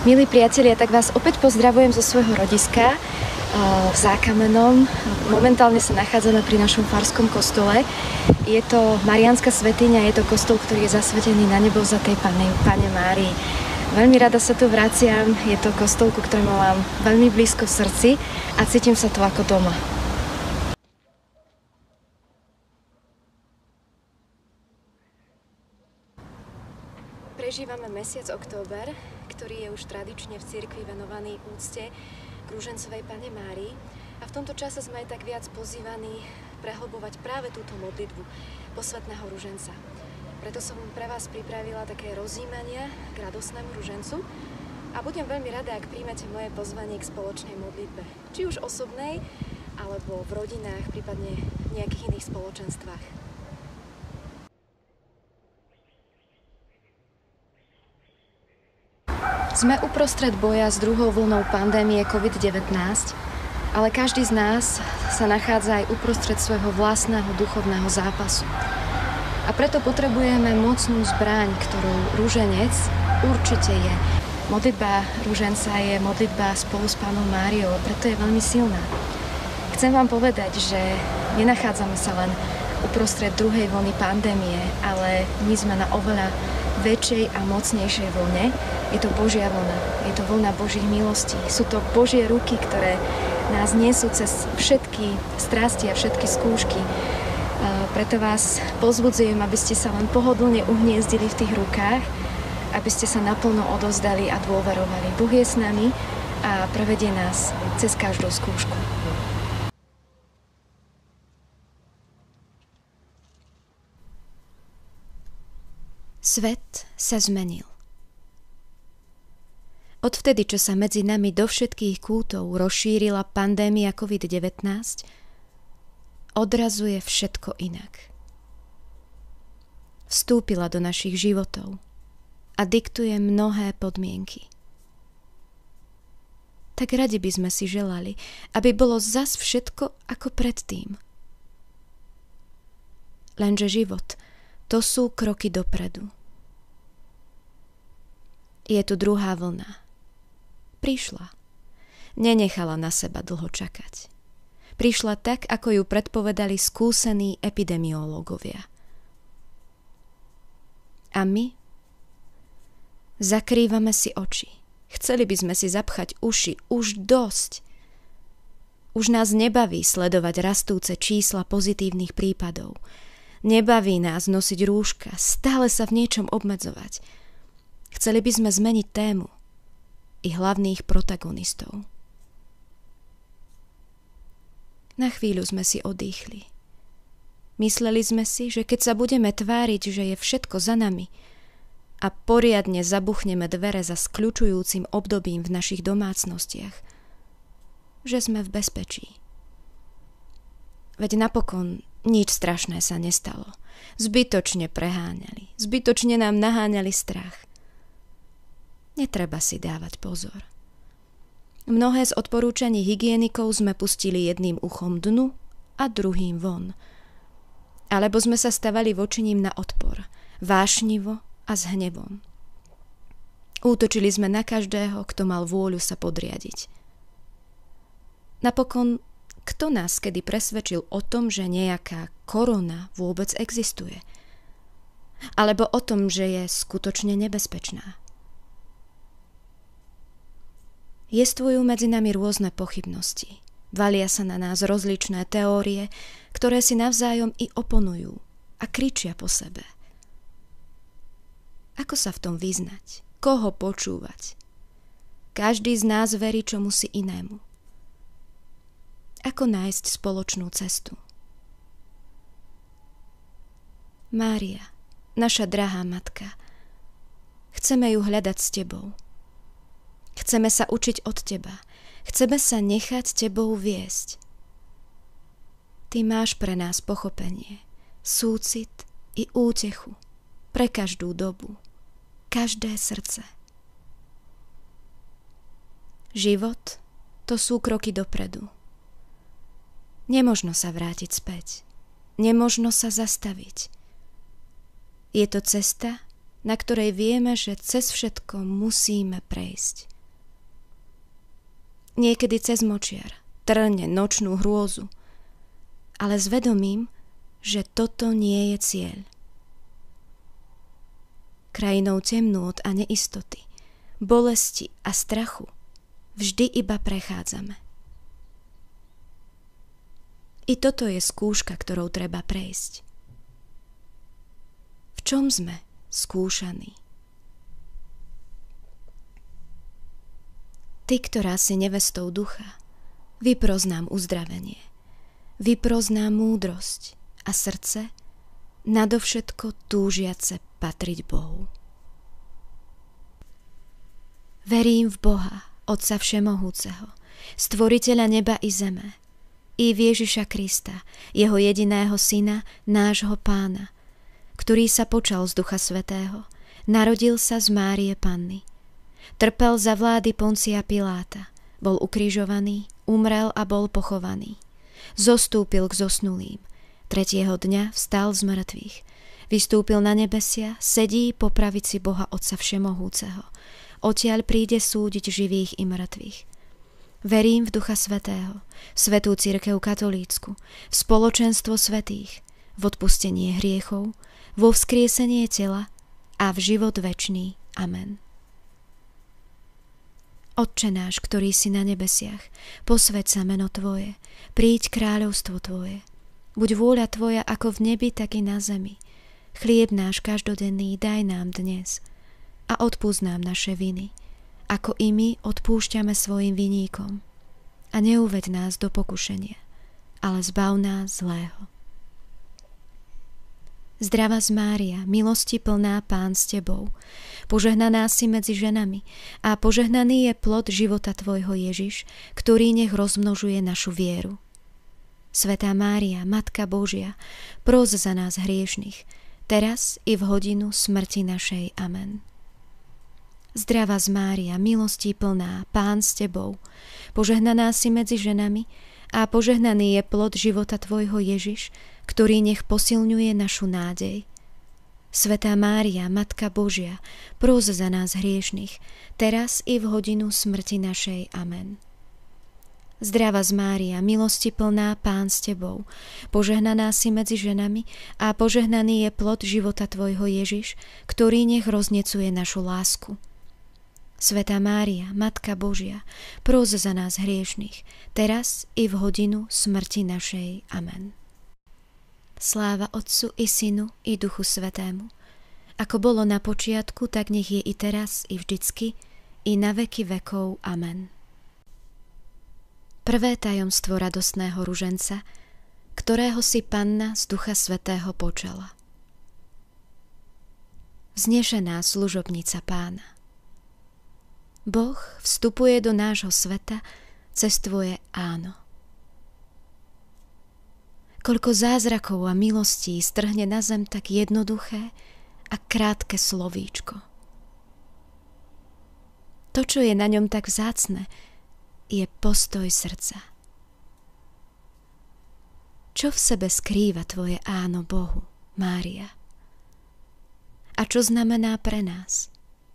Milí priatelia, tak vás opäť pozdravujem zo svojho rodiska v Zákamenom. Momentálne sa nachádzame pri našom farskom kostole. Je to Mariánska svätyňa, je to kostol, ktorý je zasvetený na nebovzatej Panne Márii. Veľmi rada sa tu vraciam, je to kostol, ku ktorému mám veľmi blízko v srdci a cítim sa tu ako doma. Prežívame mesiac október, ktorý je už tradične v cirkvi venovaný úcte k Ružencovej Panne Márii. A v tomto čase sme aj tak viac pozývaní prehlbovať práve túto modlitbu posvätného ruženca. Preto som pre vás pripravila také rozjímania k radosnému ružencu a budem veľmi rada, ak príjmete moje pozvanie k spoločnej modlitbe. Či už osobnej, alebo v rodinách, prípadne v nejakých iných spoločenstvách. Sme uprostred boja s druhou vlnou pandémie COVID-19, ale každý z nás sa nachádza aj uprostred svojho vlastného duchovného zápasu. A preto potrebujeme mocnú zbraň, ktorou ruženec určite je. Modlitba ruženca je modlitba spolu s Pannou Máriou, preto je veľmi silná. Chcem vám povedať, že nenachádzame sa len uprostred druhej vlny pandémie, ale my sme na oveľa väčšej a mocnejšej vlne. Je to Božia vlna, je to vlna Božích milostí. Sú to Božie ruky, ktoré nás nesú cez všetky strasti a všetky skúšky. Preto vás pozbudzujem, aby ste sa len pohodlne uhniezdili v tých rukách, aby ste sa naplno odovzdali a dôverovali. Boh je s nami a prevedie nás cez každú skúšku. Svet sa zmenil. Odvtedy, čo sa medzi nami do všetkých kútov rozšírila pandémia COVID-19, odrazuje všetko inak. Vstúpila do našich životov a diktuje mnohé podmienky. Tak radi by sme si želali, aby bolo zas všetko ako predtým. Lenže život, to sú kroky dopredu. Je tu druhá vlna. Prišla. Nenechala na seba dlho čakať. Prišla tak, ako ju predpovedali skúsení epidemiológovia. A my? Zakrývame si oči. Chceli by sme si zapchať uši. Už dosť. Už nás nebaví sledovať rastúce čísla pozitívnych prípadov. Nebaví nás nosiť rúška, stále sa v niečom obmedzovať. Chceli by sme zmeniť tému i hlavných protagonistov. Na chvíľu sme si odýchli. Mysleli sme si, že keď sa budeme tváriť, že je všetko za nami a poriadne zabuchneme dvere za skľučujúcim obdobím v našich domácnostiach, že sme v bezpečí. Veď napokon nič strašné sa nestalo. Zbytočne preháňali. Zbytočne nám naháňali strach. Netreba si dávať pozor. Mnohé z odporúčaní hygienikov sme pustili jedným uchom dnu a druhým von. Alebo sme sa stavali voči ním na odpor. Vášnivo a s hnevom. Útočili sme na každého, kto mal vôľu sa podriadiť. Napokon kto nás kedy presvedčil o tom, že nejaká korona vôbec existuje? Alebo o tom, že je skutočne nebezpečná? Jestvujú medzi nami rôzne pochybnosti. Valia sa na nás rozličné teórie, ktoré si navzájom i oponujú a kričia po sebe. Ako sa v tom vyznať? Koho počúvať? Každý z nás verí čomusi inému. Ako nájsť spoločnú cestu? Mária, naša drahá matka, chceme ju hľadať s tebou. Chceme sa učiť od teba. Chceme sa nechať tebou viesť. Ty máš pre nás pochopenie, súcit i útechu pre každú dobu, každé srdce. Život, to sú kroky dopredu. Nemožno sa vrátiť späť. Nemožno sa zastaviť. Je to cesta, na ktorej vieme, že cez všetko musíme prejsť. Niekedy cez močiar, trne, nočnú hrôzu, ale s vedomím, že toto nie je cieľ. Krajinou temnôt a neistoty, bolesti a strachu vždy iba prechádzame. I toto je skúška, ktorou treba prejsť. V čom sme skúšaní? Ty, ktorá si nevestou ducha, vypros nám uzdravenie, vypros nám múdrosť a srdce, nadovšetko túžiace patriť Bohu. Verím v Boha, Otca Všemohúceho, Stvoriteľa neba i zeme, i v Ježiša Krista, jeho jediného Syna, nášho Pána, ktorý sa počal z Ducha Svätého, narodil sa z Márie Panny, trpel za vlády Poncia Piláta, bol ukrižovaný, umrel a bol pochovaný. Zostúpil k zosnulým. 3. dňa vstal z mŕtvych. Vystúpil na nebesia, sedí po pravici Boha Otca Všemohúceho. Odtiaľ príde súdiť živých i mŕtvych. Verím v Ducha Svätého, v Svätú cirkev katolícku, v spoločenstvo svätých, v odpustenie hriechov, vo vzkriesenie tela a v život večný. Amen. Otče náš, ktorý si na nebesiach, posväť sa meno Tvoje, príď kráľovstvo Tvoje. Buď vôľa Tvoja ako v nebi, tak i na zemi. Chlieb náš každodenný daj nám dnes a odpúsť nám naše viny, ako i my odpúšťame svojim viníkom. A neuveď nás do pokušenia, ale zbav nás zlého. Zdravá Mária, milosti plná, Pán s Tebou, požehnaná si medzi ženami a požehnaný je plod života Tvojho Ježiš, ktorý nech rozmnožuje našu vieru. Svätá Mária, Matka Božia, pros za nás hriešnych, teraz i v hodinu smrti našej. Amen. Zdravá Mária, milosti plná, Pán s Tebou, požehnaná si medzi ženami a požehnaný je plod života Tvojho Ježiš, ktorý nech posilňuje našu nádej. Svätá Mária, Matka Božia, pros za nás hriešnych, teraz i v hodinu smrti našej. Amen. Zdravá Mária, milosti plná, Pán s Tebou, požehnaná si medzi ženami a požehnaný je plod života Tvojho Ježiš, ktorý nech roznecuje našu lásku. Svätá Mária, Matka Božia, pros za nás hriešnych, teraz i v hodinu smrti našej. Amen. Sláva Otcu i Synu i Duchu Svätému, ako bolo na počiatku, tak nech je i teraz, i vždycky, i na veky vekov. Amen. Prvé tajomstvo radostného ruženca, ktorého si Panna z Ducha Svätého počala. Vznešená služobnica Pána. Boh vstupuje do nášho sveta cez Tvoje áno. Koľko zázrakov a milostí strhne na zem tak jednoduché a krátke slovíčko. To, čo je na ňom tak vzácne, je postoj srdca. Čo v sebe skrýva Tvoje áno Bohu, Mária? A čo znamená pre nás?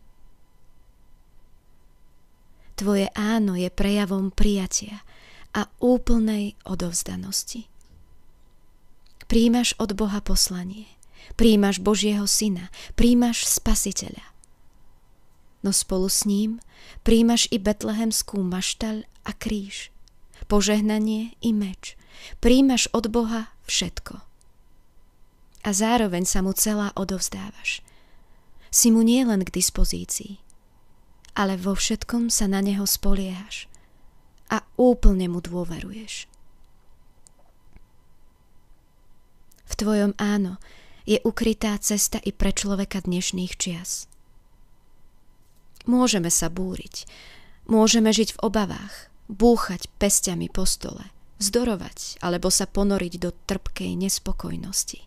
Tvoje áno je prejavom prijatia a úplnej odovzdanosti. Príjmaš od Boha poslanie, príjmaš Božieho Syna, príjmaš Spasiteľa. No spolu s ním príjmaš i betlehemskú maštaľ a kríž, požehnanie i meč. Príjmaš od Boha všetko. A zároveň sa mu celá odovzdávaš. Si mu nielen k dispozícii, ale vo všetkom sa na neho spoliehaš a úplne mu dôveruješ. V Tvojom áno je ukrytá cesta i pre človeka dnešných čias. Môžeme sa búriť, môžeme žiť v obavách, búchať pesťami po stole, vzdorovať alebo sa ponoriť do trpkej nespokojnosti.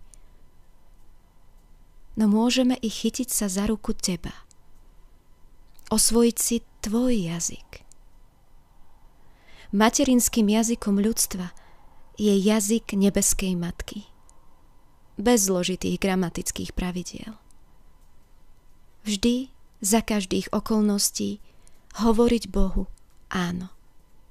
No môžeme i chytiť sa za ruku Teba, osvojiť si Tvoj jazyk. Materinským jazykom ľudstva je jazyk nebeskej Matky, bez zložitých gramatických pravidiel. Vždy, za každých okolností, hovoriť Bohu áno.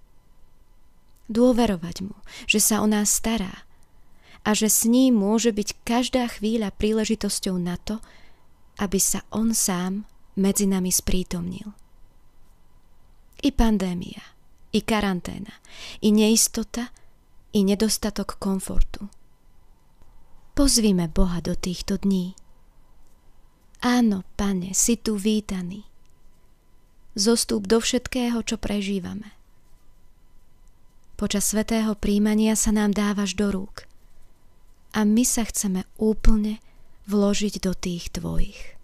Dôverovať mu, že sa o nás stará a že s ním môže byť každá chvíľa príležitosťou na to, aby sa on sám medzi nami sprítomnil. I pandémia, i karanténa, i neistota, i nedostatok komfortu. Pozvime Boha do týchto dní. Áno, Pane, si tu vítaný. Zostúp do všetkého, čo prežívame. Počas svätého prijímania sa nám dávaš do rúk a my sa chceme úplne vložiť do tých tvojich.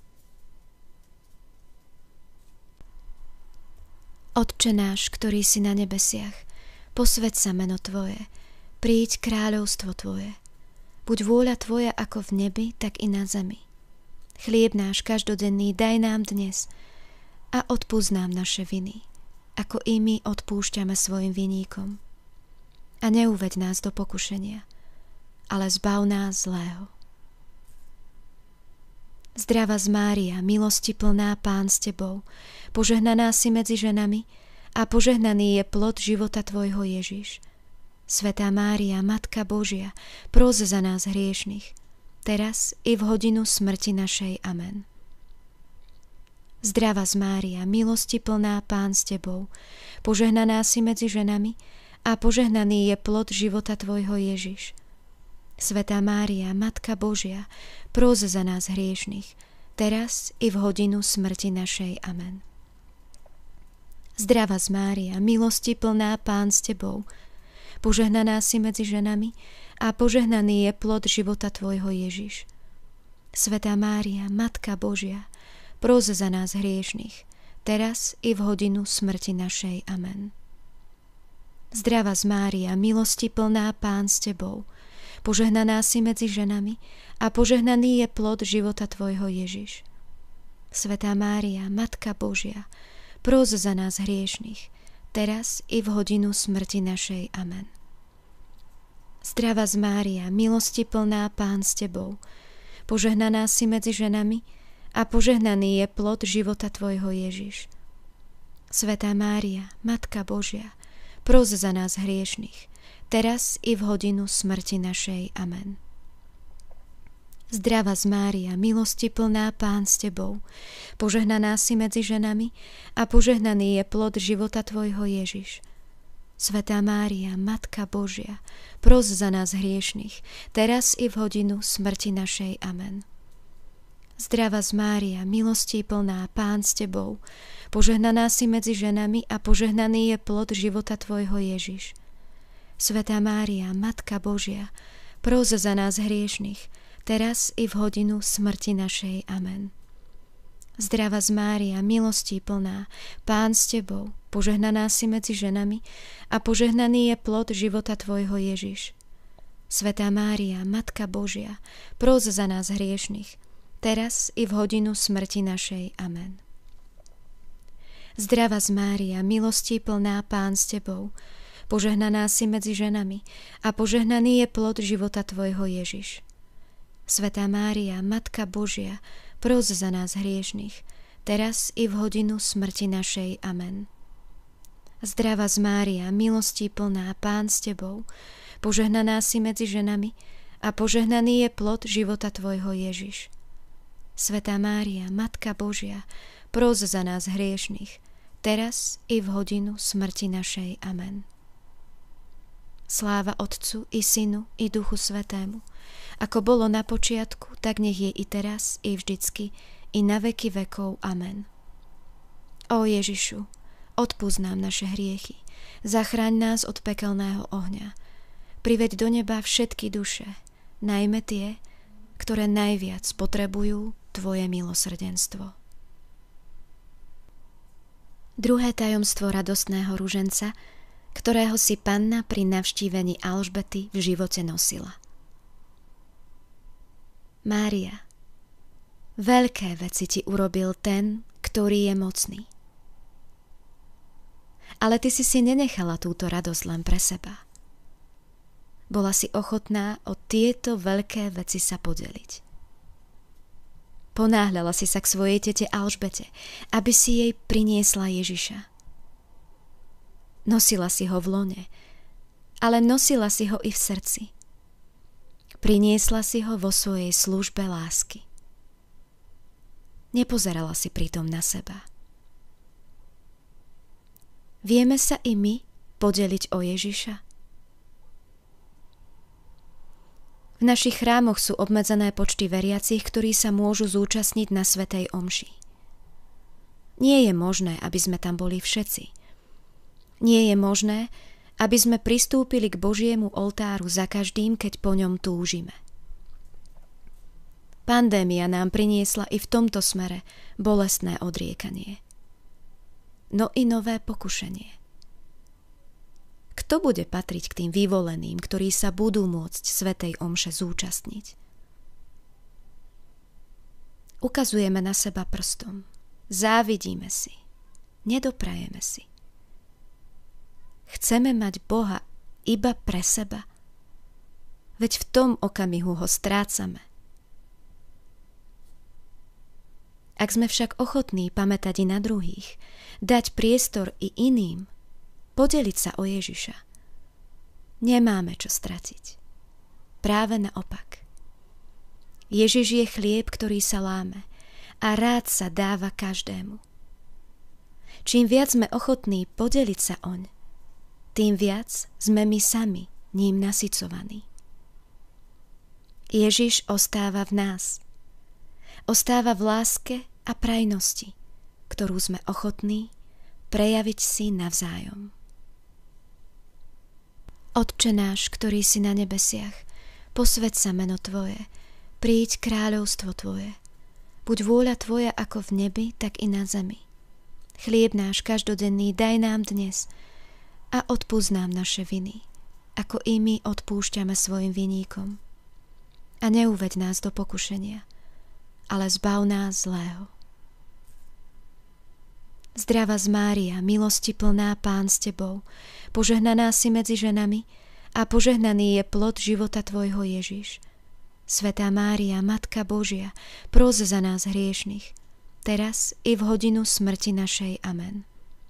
Otče náš, ktorý si na nebesiach, posväť sa meno Tvoje, príď kráľovstvo Tvoje. Buď vôľa Tvoja ako v nebi, tak i na zemi. Chlieb náš každodenný daj nám dnes a odpúsť nám naše viny, ako i my odpúšťame svojim viníkom. A neuveď nás do pokušenia, ale zbav nás zlého. Zdravá Mária, milosti plná, Pán s Tebou, požehnaná si medzi ženami a požehnaný je plod života Tvojho Ježiš. Svätá Mária, Matka Božia, pros za nás hriešnych, teraz i v hodinu smrti našej. Amen. Zdravá Mária, milosti plná, Pán s Tebou, požehnaná si medzi ženami a požehnaný je plod života Tvojho Ježiš. Svätá Mária, Matka Božia, pros za nás hriešnych, teraz i v hodinu smrti našej. Amen. Zdravá Mária, milosti plná, Pán s Tebou, požehnaná si medzi ženami a požehnaný je plod života Tvojho Ježiš. Svätá Mária, Matka Božia, pros za nás hriešnych, teraz i v hodinu smrti našej. Amen. Zdravá Mária, milosti plná, Pán s Tebou, požehnaná si medzi ženami a požehnaný je plod života Tvojho Ježiš. Svätá Mária, Matka Božia, pros za nás hriešnych, teraz i v hodinu smrti našej. Amen. Zdravá Mária, milosti plná, Pán s Tebou, požehnaná si medzi ženami a požehnaný je plod života Tvojho Ježiš. Svätá Mária, Matka Božia, pros za nás hriešnych, teraz i v hodinu smrti našej. Amen. Zdravá Mária, milosti plná, Pán s Tebou, požehnaná si medzi ženami a požehnaný je plod života Tvojho Ježiš. Svätá Mária, Matka Božia, pros za nás hriešnych, teraz i v hodinu smrti našej. Amen. Zdravá Mária, milosti plná, Pán s Tebou, požehnaná si medzi ženami a požehnaný je plod života Tvojho Ježiš. Svätá Mária, Matka Božia, pros za nás hriešnych, teraz i v hodinu smrti našej. Amen. Zdravá Mária, milosti plná, Pán s Tebou, požehnaná si medzi ženami a požehnaný je plod života Tvojho Ježiš. Svätá Mária, Matka Božia, pros za nás hriešnych, teraz i v hodinu smrti našej. Amen. Zdravá Mária, milosti plná, Pán s Tebou, požehnaná si medzi ženami a požehnaný je plod života Tvojho Ježiš. Svätá Mária, Matka Božia, pros za nás hriešnych, teraz i v hodinu smrti našej. Amen. Zdravá Mária, milosti plná, Pán s Tebou, požehnaná si medzi ženami a požehnaný je plod života Tvojho Ježiš. Svätá Mária, Matka Božia, pros za nás hriešnych, teraz i v hodinu smrti našej. Amen. Sláva Otcu i Synu i Duchu Svätému, ako bolo na počiatku, tak nech je i teraz, i vždycky, i na veky vekov. Amen. Ó Ježišu, odpusť nám naše hriechy, zachráň nás od pekelného ohňa, priveď do neba všetky duše, najmä tie, ktoré najviac potrebujú Tvoje milosrdenstvo. Druhé tajomstvo radostného ruženca, ktorého si Panna pri navštívení Alžbety v živote nosila. Mária, veľké veci ti urobil ten, ktorý je mocný. Ale ty si nenechala túto radosť len pre seba. Bola si ochotná o tieto veľké veci sa podeliť. Ponáhľala si sa k svojej tete Alžbete, aby si jej priniesla Ježiša. Nosila si ho v lone ale nosila si ho i v srdci. Priniesla si ho vo svojej službe lásky. Nepozerala si pritom na seba. Vieme sa i my podeliť o Ježiša? V našich chrámoch sú obmedzené počty veriacich, ktorí sa môžu zúčastniť na svätej omši. Nie je možné, aby sme tam boli všetci. Nie je možné, aby sme pristúpili k Božiemu oltáru za každým, keď po ňom túžime. Pandémia nám priniesla i v tomto smere bolestné odriekanie. No i nové pokušenie. Kto bude patriť k tým vyvoleným, ktorí sa budú môcť svätej omše zúčastniť? Ukazujeme na seba prstom. Závidíme si. Nedoprajeme si. Chceme mať Boha iba pre seba. Veď v tom okamihu ho strácame. Ak sme však ochotní pamätať i na druhých, dať priestor i iným, podeliť sa o Ježiša, nemáme čo stratiť. Práve naopak. Ježiš je chlieb, ktorý sa láme a rád sa dáva každému. Čím viac sme ochotní podeliť sa oň, tým viac sme my sami ním nasycovaní. Ježiš ostáva v nás. Ostáva v láske a prajnosti, ktorú sme ochotní prejaviť si navzájom. Otče náš, ktorý si na nebesiach, posväť sa meno Tvoje, príď kráľovstvo Tvoje. Buď vôľa Tvoja ako v nebi, tak i na zemi. Chlieb náš každodenný daj nám dnes a odpúsť nám naše viny, ako i my odpúšťame svojim viníkom. A neuveď nás do pokušenia, ale zbav nás zlého. Zdravá Mária, milosti plná, Pán s Tebou, požehnaná si medzi ženami a požehnaný je plod života Tvojho Ježiš. Svätá Mária, Matka Božia, pros za nás hriešnych, teraz i v hodinu smrti našej. Amen.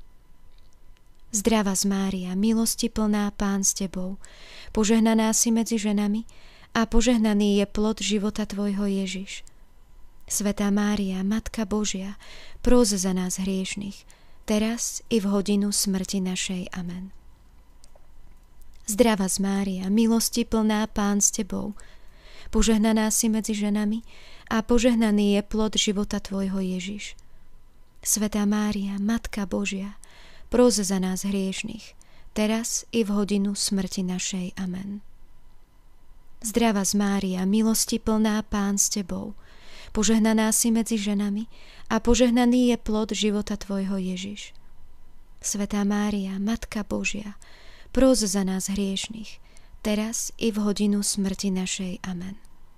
Zdravá Mária, milosti plná, Pán s Tebou, požehnaná si medzi ženami a požehnaný je plod života Tvojho Ježiš. Svätá Mária, Matka Božia, pros za nás hriešnych, teraz i v hodinu smrti našej. Amen. Zdravá Mária, milosti plná, Pán s Tebou, požehnaná si medzi ženami a požehnaný je plod života Tvojho Ježiš. Svätá Mária, Matka Božia, pros za nás hriešnych, teraz i v hodinu smrti našej. Amen. Zdravá Mária, milosti plná, Pán s Tebou, požehnaná si medzi ženami a požehnaný je plod života Tvojho Ježiš. Svätá Mária, Matka Božia, pros za nás hriešnych, teraz i v hodinu smrti našej. Amen.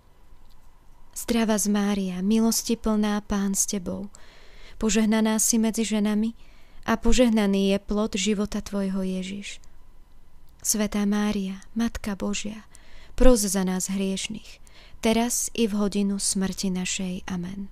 Zdravá Mária, milosti plná, Pán s Tebou, požehnaná si medzi ženami a požehnaný je plod života Tvojho Ježiš. Svätá Mária, Matka Božia, pros za nás hriešnych, teraz i v hodinu smrti našej. Amen.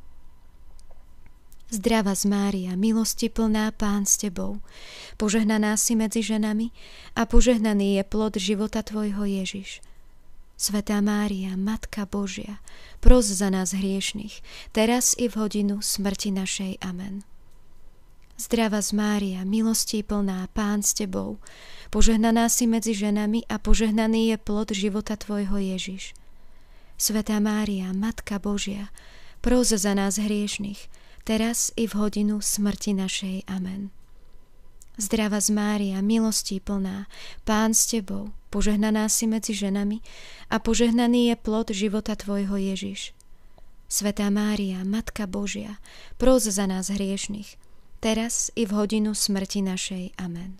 Zdravá Mária, milosti plná, Pán s Tebou, požehnaná si medzi ženami a požehnaný je plod života Tvojho Ježiš. Svätá Mária, Matka Božia, pros za nás hriešnych, teraz i v hodinu smrti našej. Amen. Zdravá Mária, milosti plná, Pán s Tebou, požehnaná si medzi ženami a požehnaný je plod života Tvojho Ježiš. Svätá Mária, Matka Božia, pros za nás hriešnych, teraz i v hodinu smrti našej. Amen. Zdravá Mária, milosti plná, Pán s Tebou, požehnaná si medzi ženami a požehnaný je plod života Tvojho Ježiš. Svätá Mária, Matka Božia, pros za nás hriešnych, teraz i v hodinu smrti našej. Amen.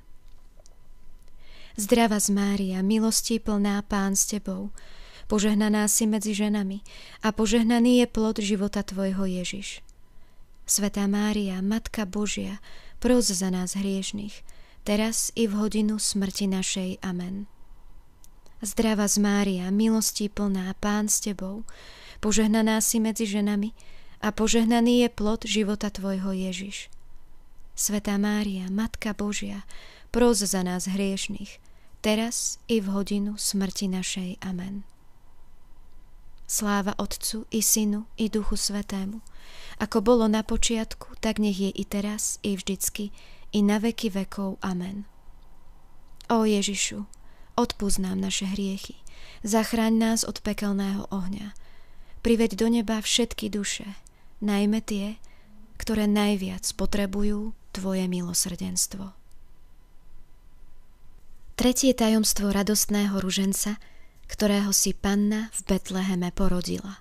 Zdravá Mária, milosti plná, Pán s Tebou, požehnaná si medzi ženami a požehnaný je plod života Tvojho Ježiš. Svätá Mária, Matka Božia, pros za nás hriešnych, teraz i v hodinu smrti našej. Amen. Zdravá Mária, milosti plná, Pán s Tebou, požehnaná si medzi ženami a požehnaný je plod života Tvojho Ježiš. Svätá Mária, Matka Božia, pros za nás hriešnych, teraz i v hodinu smrti našej. Amen. Sláva Otcu i Synu i Duchu Svätému, ako bolo na počiatku, tak nech je i teraz, i vždycky, i na veky vekov. Amen. Ó Ježišu, odpusť nám naše hriechy, zachráň nás od pekelného ohňa, priveď do neba všetky duše, najmä tie, ktoré najviac potrebujú Tvoje milosrdenstvo. Tretie tajomstvo radostného ruženca, ktorého si Panna v Betleheme porodila.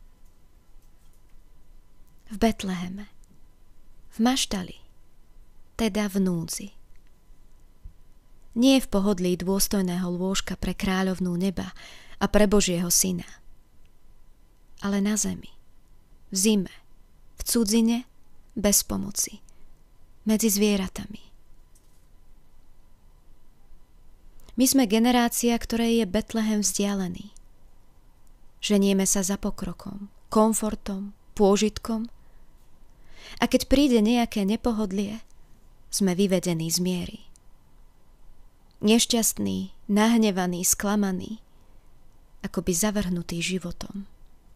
V Betleheme, v maštali, teda v núdzi. Nie v pohodlí dôstojného lôžka pre kráľovnú neba a pre Božieho syna, ale na zemi, v zime, v cudzine, bez pomoci, medzi zvieratami. My sme generácia, ktorej je Betlehem vzdialený. Ženieme sa za pokrokom, komfortom, pôžitkom a keď príde nejaké nepohodlie, sme vyvedení z miery. Nešťastný, nahnevaný, sklamaný, akoby zavrhnutý životom.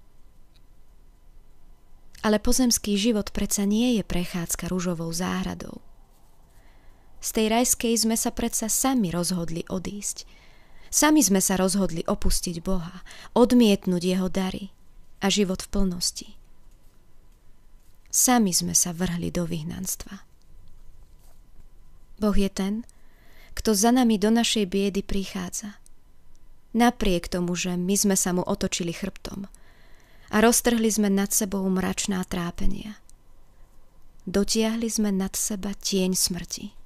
Ale pozemský život predsa nie je prechádzka ružovou záhradou. Z tej rajskej sme sa predsa sami rozhodli odísť. Sami sme sa rozhodli opustiť Boha, odmietnúť Jeho dary a život v plnosti. Sami sme sa vrhli do vyhnanstva. Boh je ten, kto za nami do našej biedy prichádza. Napriek tomu, že my sme sa mu otočili chrbtom a roztrhli sme nad sebou mračná trápenia. Dotiahli sme nad seba tieň smrti.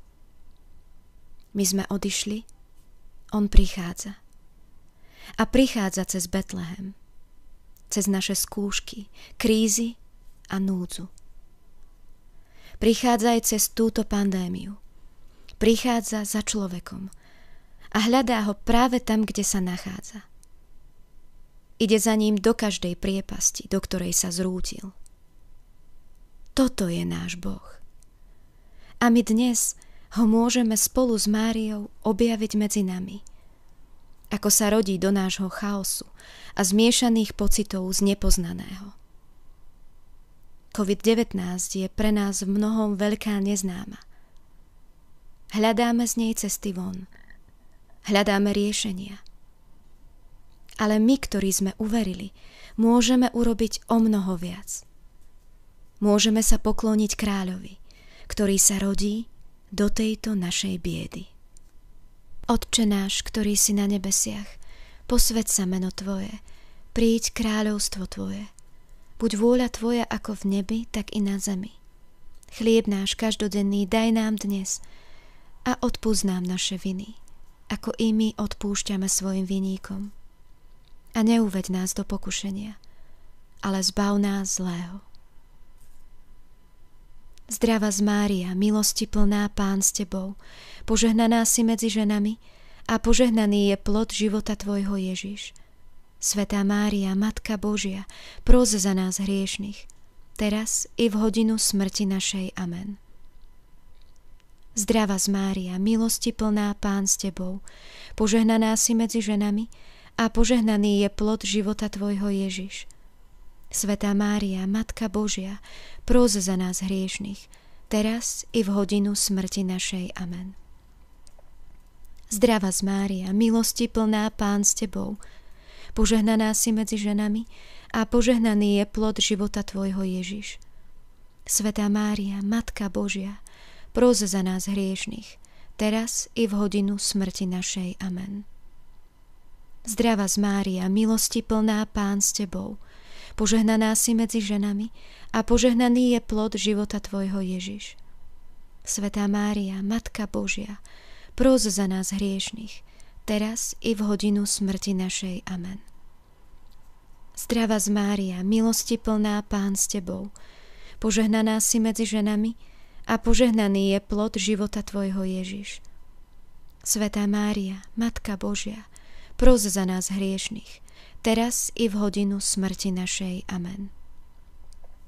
My sme odišli, on prichádza. A prichádza cez Betlehem, cez naše skúšky, krízy a núdzu. Prichádza aj cez túto pandémiu. Prichádza za človekom a hľadá ho práve tam, kde sa nachádza. Ide za ním do každej priepasti, do ktorej sa zrútil. Toto je náš Boh. A my dnes ho môžeme spolu s Máriou objaviť medzi nami, ako sa rodí do nášho chaosu a zmiešaných pocitov z nepoznaného. COVID-19 je pre nás v mnohom veľká neznáma. Hľadáme z nej cesty von. Hľadáme riešenia. Ale my, ktorí sme uverili, môžeme urobiť o mnoho viac. Môžeme sa pokloniť kráľovi, ktorý sa rodí do tejto našej biedy. Otče náš, ktorý si na nebesiach, posväť sa meno Tvoje, príď kráľovstvo Tvoje. Buď vôľa Tvoja ako v nebi, tak i na zemi. Chlieb náš každodenný daj nám dnes a odpusť nám naše viny, ako i my odpúšťame svojim viníkom. A neuveď nás do pokušenia, ale zbav nás zlého. Zdravá Mária, milosti plná, Pán s Tebou, požehnaná si medzi ženami a požehnaný je plod života Tvojho Ježiš. Svätá Mária, Matka Božia, pros za nás hriešnych, teraz i v hodinu smrti našej. Amen. Zdravá Mária, milosti plná, Pán s Tebou, požehnaná si medzi ženami a požehnaný je plod života Tvojho Ježiš. Svätá Mária, Matka Božia, pros za nás hriešnych, teraz i v hodinu smrti našej. Amen. Zdravá Mária, milosti plná, Pán s Tebou, požehnaná si medzi ženami a požehnaný je plod života Tvojho Ježiš. Svätá Mária, Matka Božia, pros za nás hriešnych, teraz i v hodinu smrti našej. Amen. Zdravá Mária, milosti plná, Pán s Tebou, požehnaná si medzi ženami a požehnaný je plod života Tvojho Ježiš. Svätá Mária, Matka Božia, pros za nás hriešnych, teraz i v hodinu smrti našej. Amen. Zdravá Mária, milosti plná, Pán s Tebou, požehnaná si medzi ženami a požehnaný je plod života Tvojho Ježiš. Svätá Mária, Matka Božia, pros za nás hriešnych, teraz i v hodinu smrti našej. Amen.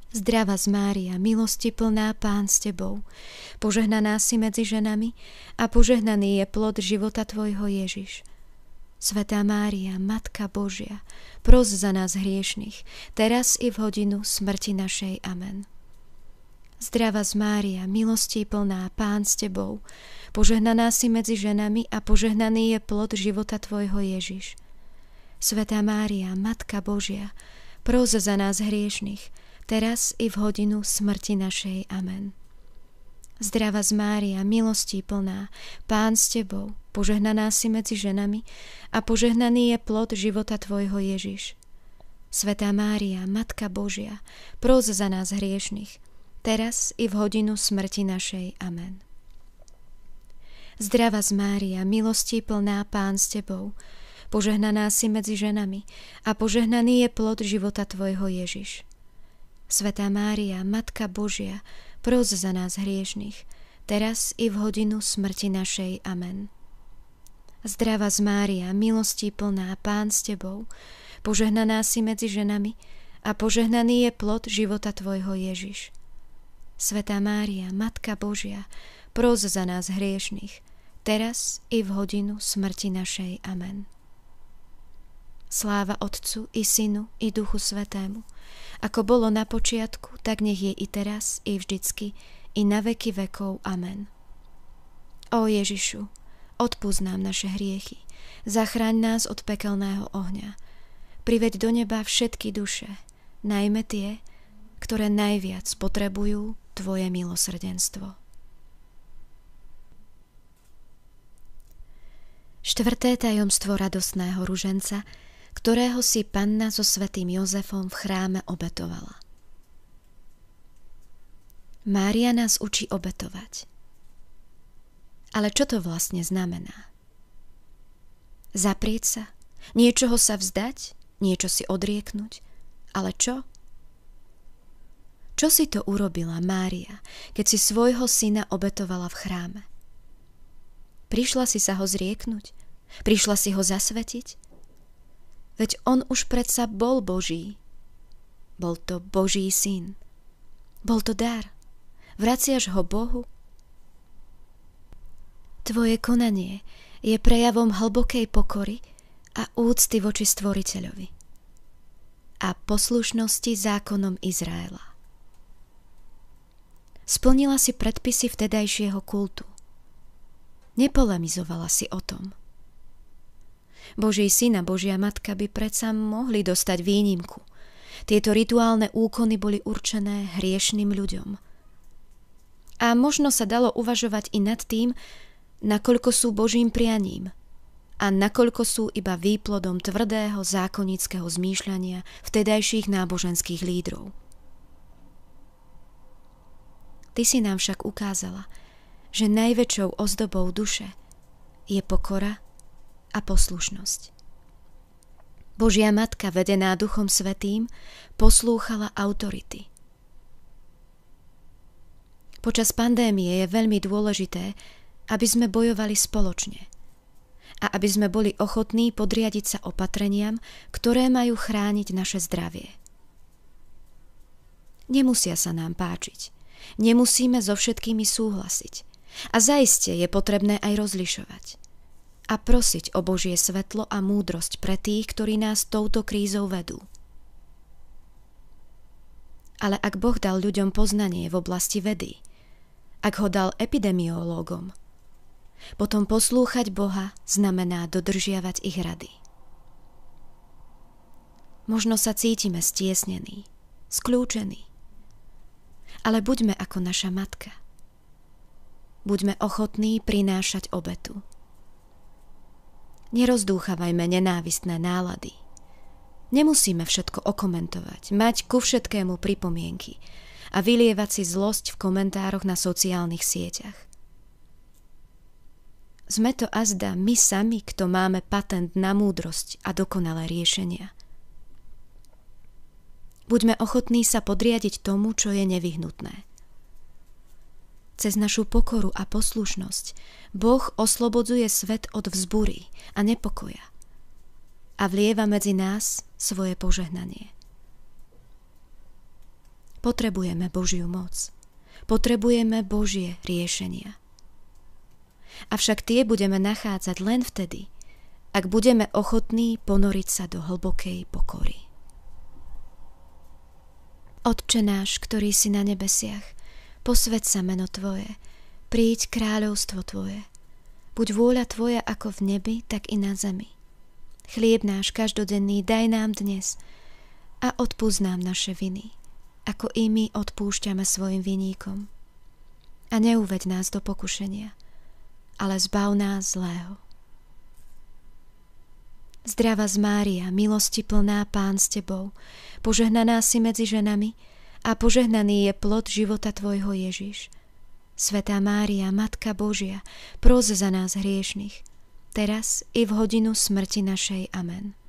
Zdravá Mária, milosti plná, Pán s tebou, požehnaná si medzi ženami a požehnaný je plod života tvojho Ježiš. Svätá Mária, Matka Božia, pros za nás hriešnych, teraz i v hodinu smrti našej. Amen. Zdravá Mária, milosti plná, Pán s tebou, požehnaná si medzi ženami a požehnaný je plod života tvojho Ježiš. Svätá Mária, Matka Božia, pros za nás hriešnych, teraz i v hodinu smrti našej. Amen. Zdravá Mária, milosti plná, Pán s tebou, požehnaná si medzi ženami a požehnaný je plod života tvojho Ježiš. Svätá Mária, Matka Božia, pros za nás hriešnych, teraz i v hodinu smrti našej. Amen. Zdravá Mária, milosti plná, Pán s tebou, požehnaná si medzi ženami a požehnaný je plod života tvojho Ježiš. Svätá Mária, Matka Božia, pros za nás hriešnych, teraz i v hodinu smrti našej. Amen. Zdravá Mária, milosti plná, Pán s tebou, požehnaná si medzi ženami a požehnaný je plod života tvojho Ježiš. Svätá Mária, Matka Božia, pros za nás hriešnych, teraz i v hodinu smrti našej. Amen. Sláva Otcu i Synu i Duchu Svätému, ako bolo na počiatku, tak nech je i teraz, i vždycky, i na veky vekov. Amen. Ó Ježišu, odpusť nám naše hriechy, zachráň nás od pekelného ohňa, priveď do neba všetky duše, najmä tie, ktoré najviac potrebujú tvoje milosrdenstvo. 4. tajomstvo radostného ruženca, ktorého si Panna so svätým Jozefom v chráme obetovala. Mária nás učí obetovať. Ale čo to vlastne znamená? Zaprieť sa, niečoho sa vzdať, niečo si odrieknuť, ale čo? Čo si to urobila Mária, keď si svojho syna obetovala v chráme? Prišla si sa ho zrieknuť? Prišla si ho zasvetiť? Veď on už predsa bol Boží. Bol to Boží syn. Bol to dar. Vraciaš ho Bohu? Tvoje konanie je prejavom hlbokej pokory a úcty voči Stvoriteľovi a poslušnosti zákonom Izraela. Splnila si predpisy vtedajšieho kultu. Nepolemizovala si o tom. Boží syn a Božia matka by predsa mohli dostať výnimku. Tieto rituálne úkony boli určené hriešným ľuďom. A možno sa dalo uvažovať i nad tým, nakoľko sú Božím prianím a nakoľko sú iba výplodom tvrdého zákonníckeho zmýšľania vtedajších náboženských lídrov. Ty si nám však ukázala, že najväčšou ozdobou duše je pokora a poslušnosť. Božia matka, vedená Duchom Svätým, poslúchala autority. Počas pandémie je veľmi dôležité, aby sme bojovali spoločne a aby sme boli ochotní podriadiť sa opatreniam, ktoré majú chrániť naše zdravie. Nemusia sa nám páčiť, nemusíme so všetkými súhlasiť a zaiste je potrebné aj rozlišovať a prosiť o Božie svetlo a múdrosť pre tých, ktorí nás touto krízou vedú. Ale ak Boh dal ľuďom poznanie v oblasti vedy, ak ho dal epidemiológom, potom poslúchať Boha znamená dodržiavať ich rady. Možno sa cítime stiesnení, skľúčení, ale buďme ako naša matka. Buďme ochotní prinášať obetu. Nerozdúchavajme nenávistné nálady. Nemusíme všetko okomentovať, mať ku všetkému pripomienky a vylievať si zlosť v komentároch na sociálnych sieťach. Sme to azda my sami, kto máme patent na múdrosť a dokonalé riešenia. Buďme ochotní sa podriadiť tomu, čo je nevyhnutné. Cez našu pokoru a poslušnosť Boh oslobodzuje svet od vzbury a nepokoja a vlieva medzi nás svoje požehnanie. Potrebujeme Božiu moc. Potrebujeme Božie riešenia. Avšak tie budeme nachádzať len vtedy, ak budeme ochotní ponoriť sa do hlbokej pokory. Otče náš, ktorý si na nebesiach, posväť sa meno Tvoje, príď kráľovstvo Tvoje. Buď vôľa Tvoja ako v nebi, tak i na zemi. Chlieb náš každodenný daj nám dnes a odpúsť nám naše viny, ako i my odpúšťame svojim viníkom. A neuveď nás do pokušenia, ale zbav nás zlého. Zdravá Mária, milosti plná, Pán s Tebou, požehnaná si medzi ženami a požehnaný je plod života Tvojho Ježiš. Svätá Mária, Matka Božia, pros za nás hriešnych, teraz i v hodinu smrti našej. Amen.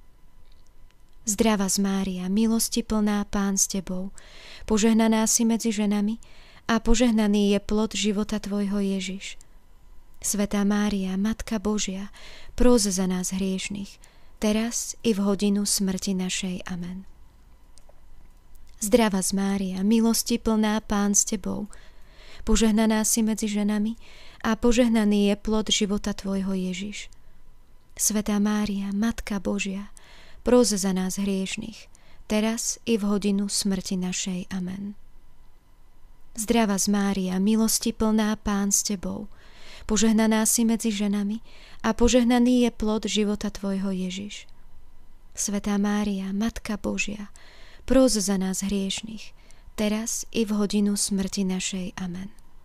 Zdravá Mária, milosti plná, Pán s Tebou, požehnaná si medzi ženami a požehnaný je plod života Tvojho Ježiš. Svätá Mária, Matka Božia, pros za nás hriešnych, teraz i v hodinu smrti našej. Amen. Zdravá Mária, milosti plná, Pán s Tebou, požehnaná si medzi ženami a požehnaný je plod života Tvojho Ježiš. Svätá Mária, Matka Božia, pros za nás hriešnych, teraz i v hodinu smrti našej. Amen. Zdravá Mária, milosti plná, Pán s Tebou, požehnaná si medzi ženami a požehnaný je plod života Tvojho Ježiš. Svätá Mária, Matka Božia, pros za nás hriešnych, teraz i v hodinu smrti našej. Amen.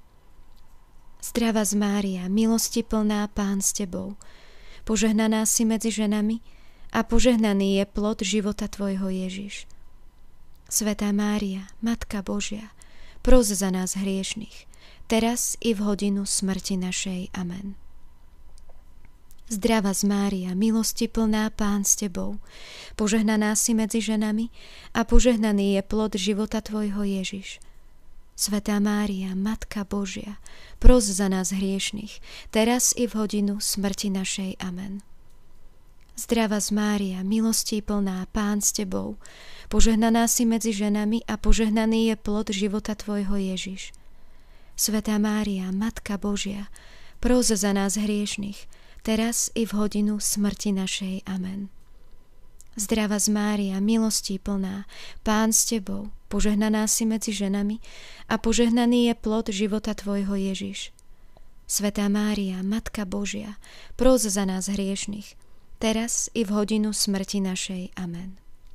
Zdravá Mária, milosti plná, Pán s Tebou, požehnaná si medzi ženami a požehnaný je plod života Tvojho Ježiš. Svätá Mária, Matka Božia, pros za nás hriešnych, teraz i v hodinu smrti našej. Amen. Zdravá Mária, milosti plná, Pán s Tebou, požehnaná si medzi ženami a požehnaný je plod života Tvojho Ježiš. Svätá Mária, Matka Božia, pros za nás hriešnych, teraz i v hodinu smrti našej. Amen. Zdravá Mária, milosti plná, Pán s Tebou, požehnaná si medzi ženami a požehnaný je plod života Tvojho Ježiš. Svätá Mária, Matka Božia, pros za nás hriešnych, teraz i v hodinu smrti našej. Amen. Zdravá Mária, milosti plná, Pán s Tebou, požehnaná si medzi ženami a požehnaný je plod života Tvojho Ježiš. Svätá Mária, Matka Božia, pros za nás hriešnych, teraz i v hodinu smrti našej. Amen.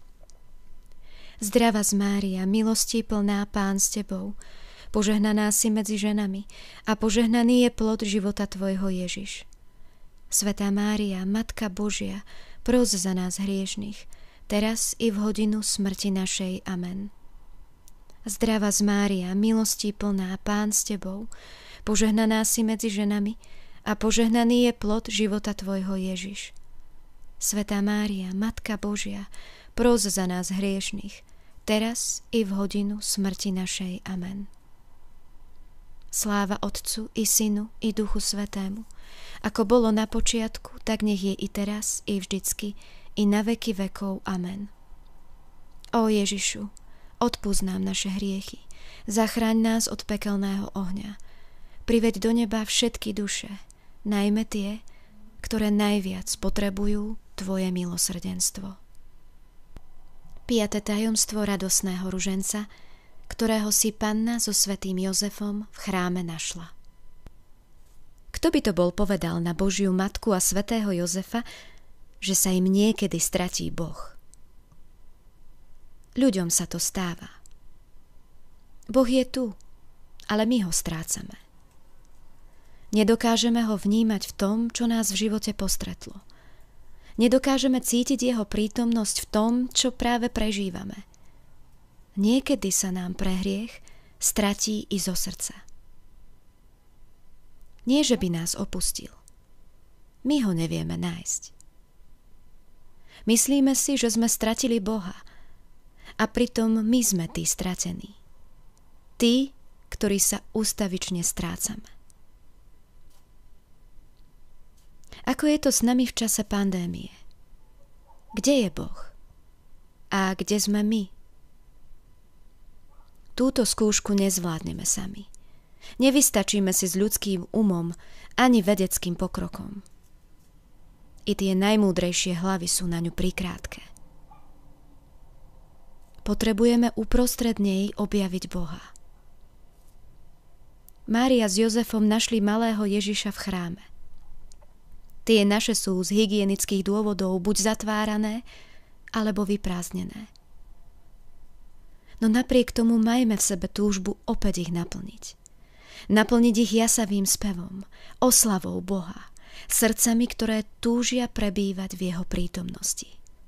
Zdravá Mária, milosti plná, Pán s Tebou, požehnaná si medzi ženami a požehnaný je plod života Tvojho Ježiš. Svätá Mária, Matka Božia, pros za nás hriešnych, teraz i v hodinu smrti našej. Amen. Zdravá Mária, milosti plná, Pán s Tebou, požehnaná si medzi ženami a požehnaný je plod života Tvojho Ježiš. Svätá Mária, Matka Božia, pros za nás hriešnych, teraz i v hodinu smrti našej. Amen. Sláva Otcu i Synu i Duchu Svätému, ako bolo na počiatku, tak nech je i teraz, i vždycky, i na veky vekov. Amen. Ó Ježišu, odpusť nám naše hriechy, zachráň nás od pekelného ohňa, priveď do neba všetky duše, najmä tie, ktoré najviac potrebujú Tvoje milosrdenstvo. 5. tajomstvo radosného ruženca, ktorého si Panna so svätým Jozefom v chráme našla. Kto by to bol povedal na Božiu Matku a svätého Jozefa, že sa im niekedy stratí Boh? Ľuďom sa to stáva. Boh je tu, ale my ho strácame. Nedokážeme ho vnímať v tom, čo nás v živote postretlo. Nedokážeme cítiť jeho prítomnosť v tom, čo práve prežívame. Niekedy sa nám pre hriech stratí i zo srdca. Nie, že by nás opustil. My ho nevieme nájsť. Myslíme si, že sme stratili Boha a pritom my sme tí stratení. Tí, ktorí sa ústavične strácame. Ako je to s nami v čase pandémie? Kde je Boh? A kde sme my? Túto skúšku nezvládneme sami. Nevystačíme si s ľudským umom ani vedeckým pokrokom. I tie najmúdrejšie hlavy sú na ňu prikrátke. Potrebujeme uprostred nej objaviť Boha. Mária s Jozefom našli malého Ježiša v chráme. Tie naše sú z hygienických dôvodov buď zatvárané, alebo vyprázdnené. No napriek tomu majme v sebe túžbu opäť ich naplniť. Naplniť ich jasavým spevom, oslavou Boha, srdcami, ktoré túžia prebývať v jeho prítomnosti.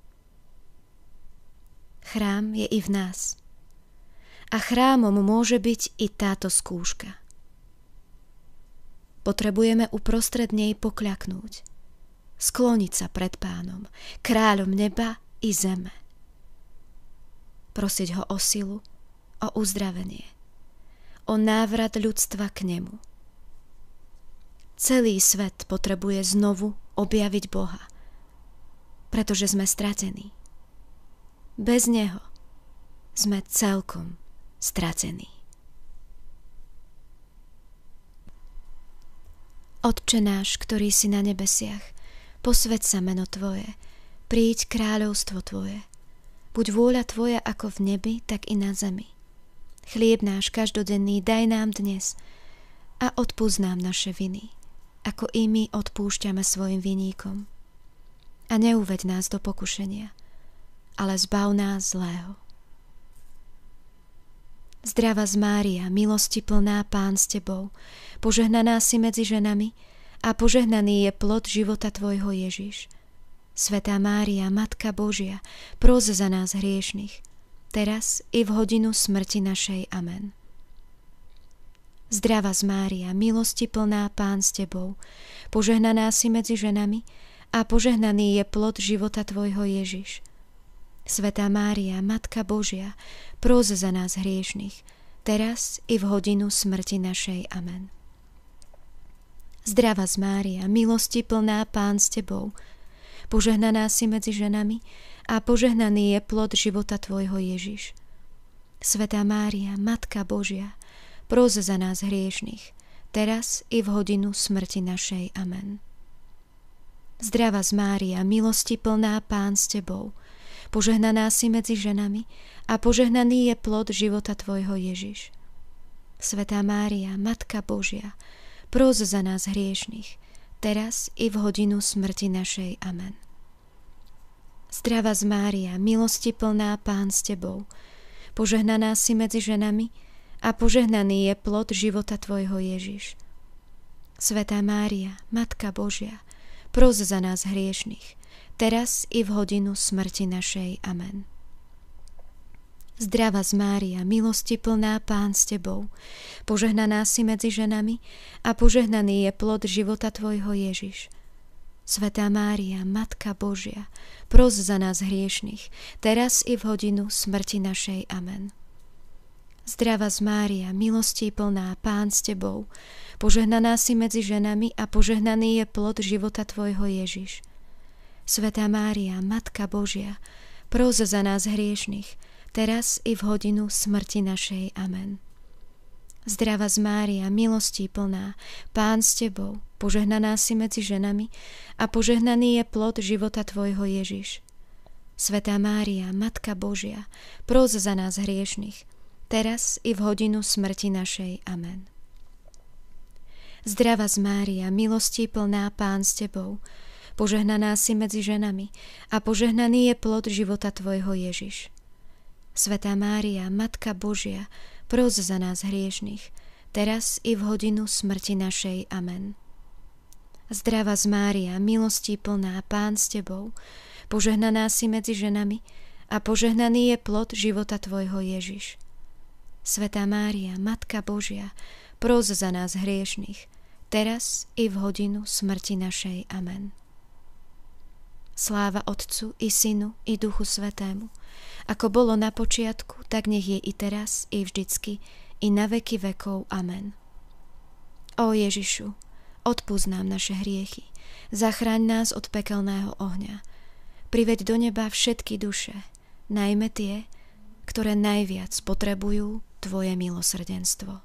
Chrám je i v nás. A chrámom môže byť i táto skúška. Potrebujeme uprostred nej pokľaknúť, skloniť sa pred Pánom, kráľom neba i zeme. Prosiť ho o silu, o uzdravenie, o návrat ľudstva k nemu. Celý svet potrebuje znovu objaviť Boha, pretože sme stratení. Bez neho sme celkom stratení. Otče náš, ktorý si na nebesiach, posväť sa meno Tvoje, príď kráľovstvo Tvoje. Buď vôľa Tvoja ako v nebi, tak i na zemi. Chlieb náš každodenný daj nám dnes a odpusť nám naše viny, ako i my odpúšťame svojim viníkom. A neuveď nás do pokušenia, ale zbav nás zlého. Zdravá Mária, milosti plná, Pán s Tebou, požehnaná si medzi ženami a požehnaný je plod života Tvojho Ježiš. Svätá Mária, Matka Božia, pros za nás hriešnych, teraz i v hodinu smrti našej. Amen. Zdravá Mária, milosti plná, Pán s Tebou, požehnaná si medzi ženami a požehnaný je plod života Tvojho Ježiš. Svätá Mária, Matka Božia, pros za nás hriešnych, teraz i v hodinu smrti našej. Amen. Zdravá Mária, milosti plná, Pán s Tebou, požehnaná si medzi ženami a požehnaný je plod života Tvojho Ježiš. Svätá Mária, Matka Božia, pros za nás hriešnych, teraz i v hodinu smrti našej. Amen. Zdravá Mária, milosti plná, Pán s Tebou, požehnaná si medzi ženami a požehnaný je plod života Tvojho Ježiš. Svätá Mária, Matka Božia, pros za nás hriešnych, teraz i v hodinu smrti našej. Amen. Zdravá Mária, milosti plná, Pán s Tebou, požehnaná si medzi ženami a požehnaný je plod života Tvojho Ježiš. Svätá Mária, Matka Božia, pros za nás hriešnych, teraz i v hodinu smrti našej. Amen. Zdravá Mária, milosti plná, Pán s Tebou, požehnaná si medzi ženami a požehnaný je plod života Tvojho Ježiš. Svätá Mária, Matka Božia, pros za nás hriešnych, teraz i v hodinu smrti našej. Amen. Zdravá Mária, milosti plná, Pán s Tebou, požehnaná si medzi ženami a požehnaný je plod života Tvojho Ježiš. Svätá Mária, Matka Božia, pros za nás hriešnych, teraz i v hodinu smrti našej. Amen. Zdravá Mária, milosti plná, Pán s Tebou, požehnaná si medzi ženami a požehnaný je plod života Tvojho Ježiš. Svätá Mária, Matka Božia, pros za nás hriešnych, teraz i v hodinu smrti našej. Amen. Zdravá Mária, milosti plná, Pán s Tebou, požehnaná si medzi ženami a požehnaný je plod života Tvojho Ježiš. Svätá Mária, Matka Božia, pros za nás hriešnych, teraz i v hodinu smrti našej. Amen. Zdravá Mária, milosti plná, Pán s Tebou, požehnaná si medzi ženami a požehnaný je plod života Tvojho Ježiš. Svätá Mária, Matka Božia, pros za nás hriešnych, teraz i v hodinu smrti našej. Amen. Sláva Otcu i Synu i Duchu Svätému, ako bolo na počiatku, tak nech je i teraz, i vždycky, i na veky vekov. Amen. Ó Ježišu, odpusť nám naše hriechy, zachráň nás od pekelného ohňa, priveď do neba všetky duše, najmä tie, ktoré najviac potrebujú Tvoje milosrdenstvo.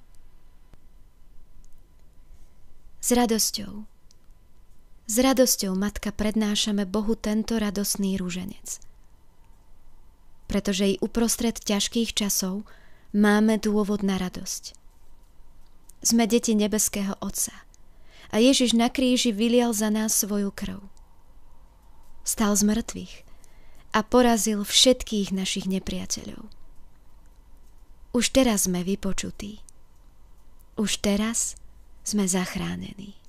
S radosťou, Matka, prednášame Bohu tento radosný ruženec. Pretože i uprostred ťažkých časov máme dôvod na radosť. Sme deti nebeského Otca a Ježiš na kríži vylial za nás svoju krv. Stal z mŕtvych a porazil všetkých našich nepriateľov. Už teraz sme vypočutí. Už teraz sme zachránení.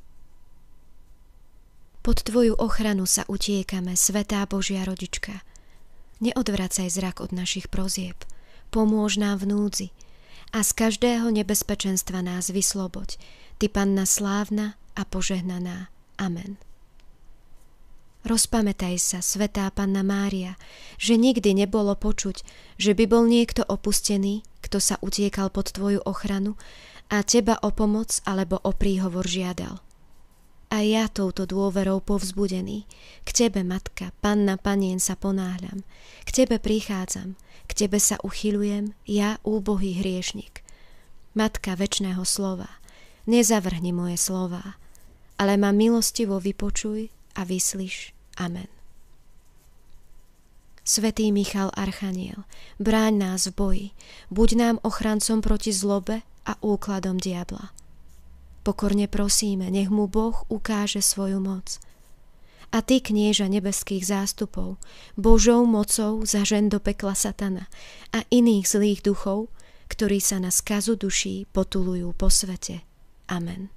Pod Tvoju ochranu sa utiekame, Svätá Božia Rodička. Neodvracaj zrak od našich prosieb, pomôž nám v núdzi a z každého nebezpečenstva nás vysloboď, Ty, Panna slávna a požehnaná. Amen. Rozpamätaj sa, Svätá Panna Mária, že nikdy nebolo počuť, že by bol niekto opustený, kto sa utiekal pod Tvoju ochranu a Teba o pomoc alebo o príhovor žiadal. A ja touto dôverou povzbudený, k Tebe, Matka, Panna Panien, sa ponáhľam, k Tebe prichádzam, k Tebe sa uchyľujem, ja, úbohý hriešnik. Matka večného slova, nezavrhni moje slová, ale ma milostivo vypočuj a vyslíš. Amen. Svätý Michal Archaniel, bráň nás v boji, buď nám ochrancom proti zlobe a úkladom diabla. Pokorne prosíme, nech mu Boh ukáže svoju moc. A Ty, knieža nebeských zástupov, Božou mocou zažen do pekla satana a iných zlých duchov, ktorí sa na skazu duší potulujú po svete. Amen.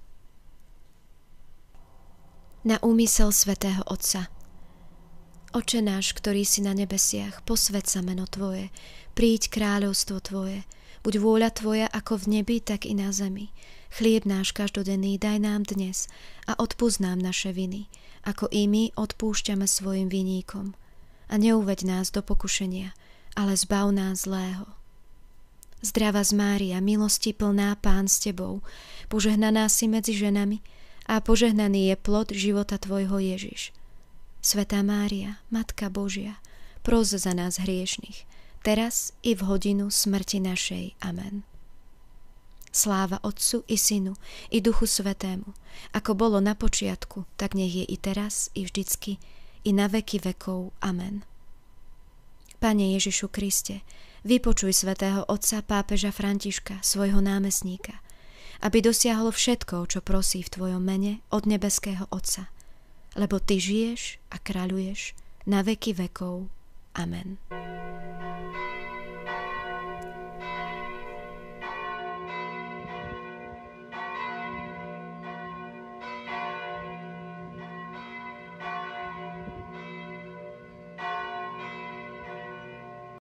Na úmysel svätého Otca. Oče náš, ktorý si na nebesiach, posväť sa meno Tvoje, príď kráľovstvo Tvoje, buď vôľa Tvoja ako v nebi, tak i na zemi. Chlieb náš každodenný daj nám dnes a odpusť nám naše viny, ako i my odpúšťame svojim viníkom. A neuveď nás do pokušenia, ale zbav nás zlého. Zdravá Mária, milosti plná, Pán s Tebou, požehnaná si medzi ženami a požehnaný je plod života Tvojho Ježiš. Svätá Mária, Matka Božia, pros za nás hriešnych, teraz i v hodinu smrti našej. Amen. Sláva Otcu i Synu i Duchu Svätému, ako bolo na počiatku, tak nech je i teraz, i vždycky, i na veky vekov. Amen. Pane Ježišu Kriste, vypočuj svätého Otca pápeža Františka, svojho námestníka, aby dosiahol všetko, čo prosí v Tvojom mene od nebeského Otca, lebo Ty žiješ a kráľuješ na veky vekov. Amen.